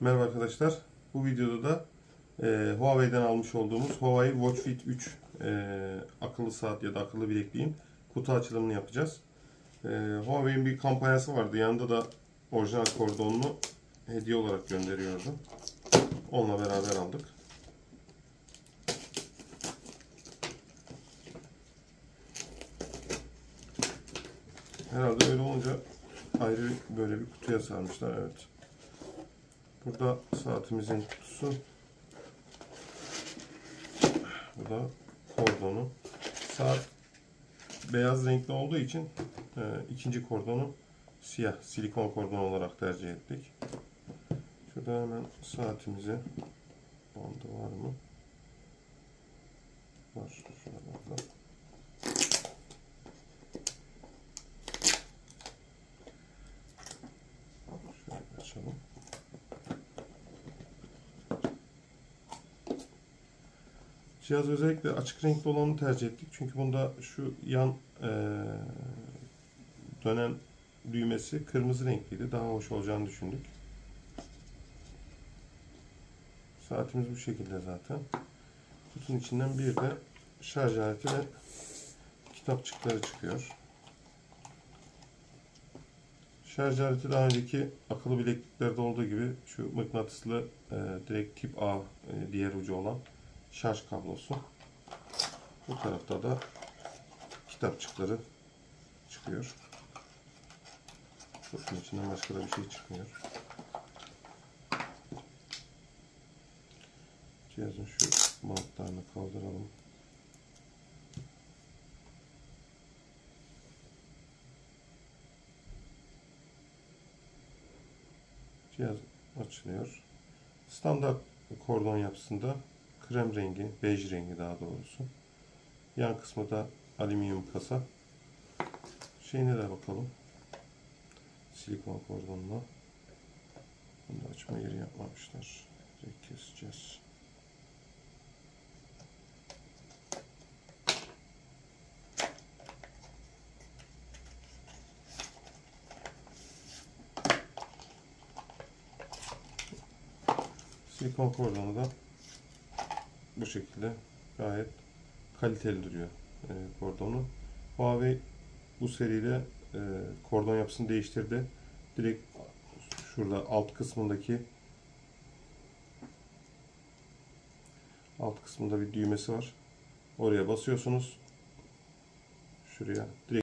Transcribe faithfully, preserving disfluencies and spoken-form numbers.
Merhaba arkadaşlar. Bu videoda da e, Huawei'den almış olduğumuz Huawei Watch Fit üç e, akıllı saat ya da akıllı bilekliğin kutu açılımını yapacağız. E, Huawei'in bir kampanyası vardı. Yanında da orijinal kordonlu hediye olarak gönderiyordu. Onunla beraber aldık. Herhalde öyle olunca ayrı böyle bir kutuya sarmışlar. Evet. Burada saatimizin kutusu. Bu da kordonu. Saat beyaz renkli olduğu için e, ikinci kordonu siyah silikon kordon olarak tercih ettik. Şurada hemen saatimizi, bandı var mı? Var. Şuralarda. Şöyle açalım. Cihaz özellikle açık renkli olanı tercih ettik. Çünkü bunda şu yan e, dönen düğmesi kırmızı renkliydi. Daha hoş olacağını düşündük. Saatimiz bu şekilde zaten. Kutunun içinden bir de şarj aleti ve kitapçıkları çıkıyor. Şarj aleti daha önceki akıllı bilekliklerde olduğu gibi şu mıknatıslı e, direkt tip A e, diğer ucu olan şarj kablosu. Bu tarafta da kitapçıkları çıkıyor. Kutunun içinden başka da bir şey çıkmıyor. Cihazın şu bantlarını kaldıralım. Cihaz açılıyor. Standart kordon yapısında krem rengi, bej rengi daha doğrusu. Yan kısmı da alüminyum kasa. Şeyine de bakalım. Silikon kordonla. Bunu da açma yeri yapmamışlar. Direkt keseceğiz. Silikon kordonu da bu şekilde gayet kaliteli duruyor e, kordonu. Huawei bu seride e, kordon yapısını değiştirdi. Direkt şurada alt kısmındaki alt kısmında bir düğmesi var. Oraya basıyorsunuz. Şuraya direkt